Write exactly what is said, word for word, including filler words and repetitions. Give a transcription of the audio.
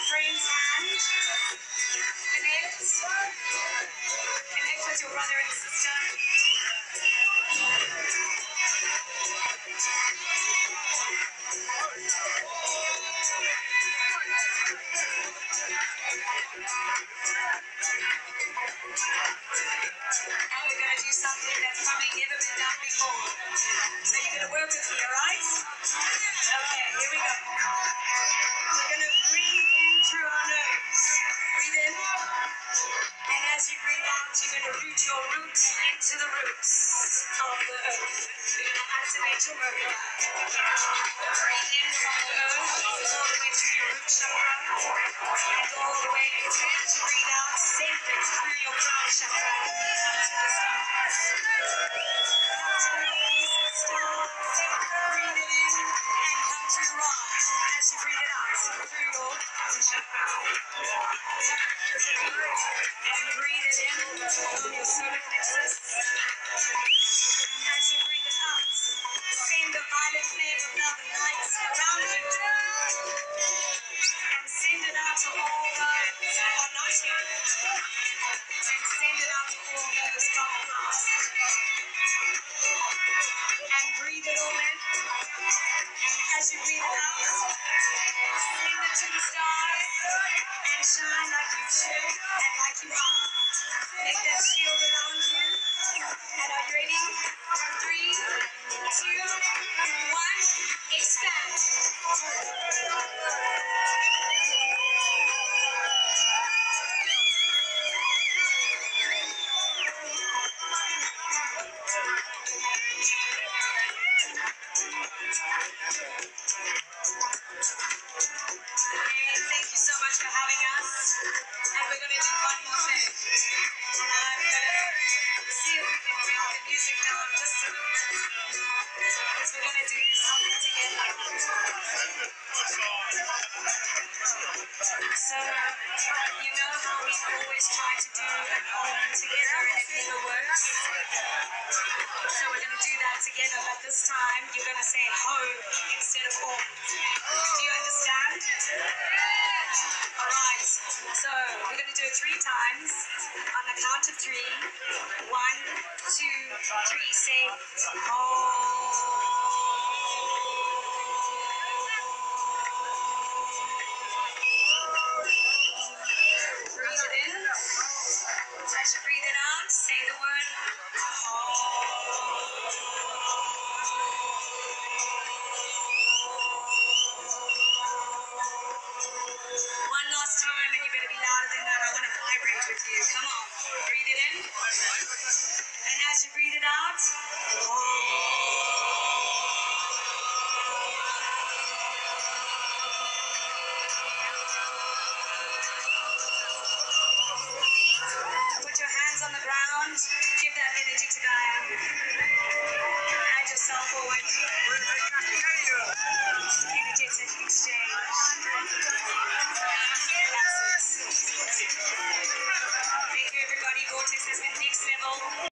friend's hand. Connect. Connect with your brother and sister. And we're going to do something that's probably never been done before. So you're going to work with me, alright? Okay, here we go. We're going to breathe in through our nose. Breathe in. And as you breathe out, you're going to root your roots into the roots of the earth. You're going to activate your mercury. Breathe in from the earth, all the way through your root chakra, and all the way as you breathe out, send it through your crown chakra up to the stars. Up to the basic stars. Breathe it in and come to Ra as you breathe it out through your crown chakra. And breathe it in from your solar plexus. As you breathe it out, send the violet flame of love and light around you. And send it out to all those that are not here. And send it out to all those from the past. And breathe it all in. As you breathe it out, send it to the stars. And shine like you should and like you are. Make that shield around you. And are you ready? Three, two, one, expand. Thank you so much for having us. And we're going to do one more thing. And I'm going to see if we can bring the music down just a little bit. Because we're going to do something together. So, you know how we always try to do an album together and it never works? So we're going to do that together, but this time you're going to say home instead of home. Do you understand? Alright, so we're going to do it three times on the count of three. One, two, three, say home. Breathe it in. As you breathe it out, say the word one last time, and you better be louder than that. I want to vibrate with you. Come on. Breathe it in. And as you breathe it out, put your hands on the ground. Give that energy to Gaia. Add yourself forward. Energetic exchange. That's it. Thank you, everybody. Vortex has been next level.